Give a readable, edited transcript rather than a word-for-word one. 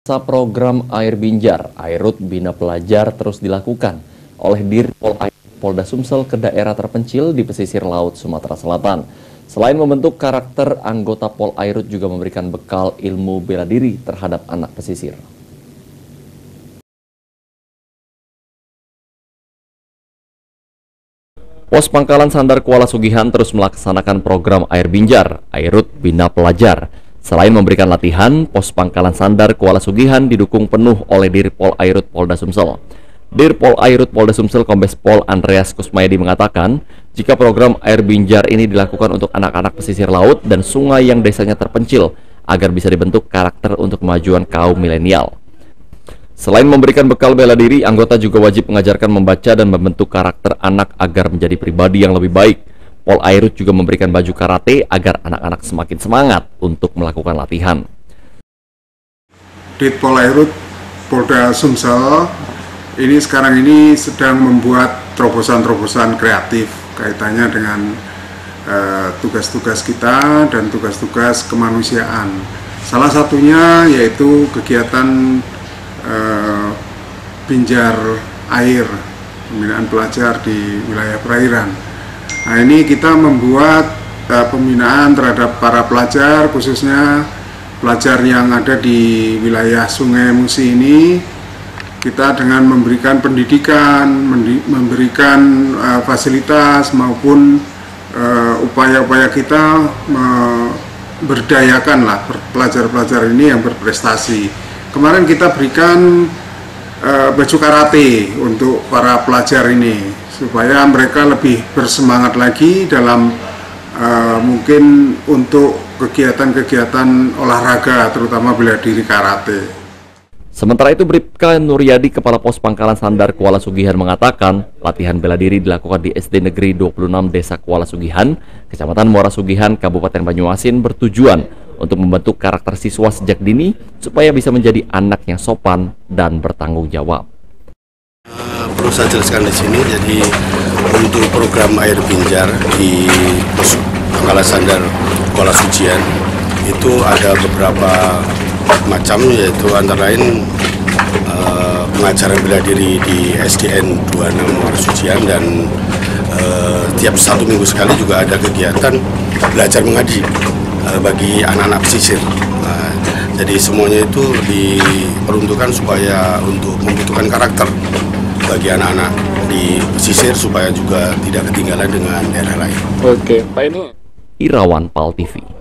Masa program Air Binjar, Airut Bina Pelajar terus dilakukan oleh Dirpol Air Polda Sumsel ke daerah terpencil di pesisir laut Sumatera Selatan. Selain membentuk karakter, anggota Pol Airut juga memberikan bekal ilmu bela diri terhadap anak pesisir. Pos Pangkalan Sandar Kuala Sugihan terus melaksanakan program Air Binjar, Airut Bina Pelajar. Selain memberikan latihan, Pos Pangkalan Sandar Kuala Sugihan didukung penuh oleh Dirpol Airut Polda Sumsel. Dirpol Airut Polda Sumsel Kombes Pol Andreas Kusmayadi mengatakan, jika program Air Binjar ini dilakukan untuk anak-anak pesisir laut dan sungai yang desanya terpencil, agar bisa dibentuk karakter untuk kemajuan kaum milenial. Selain memberikan bekal bela diri, anggota juga wajib mengajarkan membaca dan membentuk karakter anak agar menjadi pribadi yang lebih baik. Pol Airut juga memberikan baju karate agar anak-anak semakin semangat untuk melakukan latihan. Ditpol Airut Polda Sumsel ini sekarang ini sedang membuat terobosan-terobosan kreatif kaitannya dengan tugas-tugas kita dan tugas-tugas kemanusiaan. Salah satunya yaitu kegiatan Binjar Air, pembinaan pelajar di wilayah perairan. Nah, ini kita membuat pembinaan terhadap para pelajar, khususnya pelajar yang ada di wilayah Sungai Musi ini. Kita dengan memberikan pendidikan, memberikan fasilitas maupun upaya-upaya kita berdayakanlah pelajar-pelajar ini yang berprestasi. Kemarin kita berikan baju karate untuk para pelajar ini, supaya mereka lebih bersemangat lagi dalam mungkin untuk kegiatan-kegiatan olahraga, terutama bela diri karate. Sementara itu, Bribka Nuryadi, Kepala Pos Pangkalan Sandar Kuala Sugihan mengatakan, latihan bela diri dilakukan di SD Negeri 26 Desa Kuala Sugihan, Kecamatan Muara Sugihan, Kabupaten Banyuasin, bertujuan untuk membentuk karakter siswa sejak dini supaya bisa menjadi anak yang sopan dan bertanggung jawab. Perlu saya jelaskan di sini, jadi untuk program Air Binjar di Pos Pangkalan Sandar Kuala Sugihan itu ada beberapa macam, yaitu antara lain pengajaran bela diri di SDN 26 Muara Sugihan, dan tiap 1 minggu sekali juga ada kegiatan belajar mengaji bagi anak-anak pesisir. Jadi semuanya itu diperuntukkan supaya untuk membutuhkan karakter bagi anak-anak di pesisir supaya juga tidak ketinggalan dengan daerah lain. Oke, Pak ini Irawan Pal TV.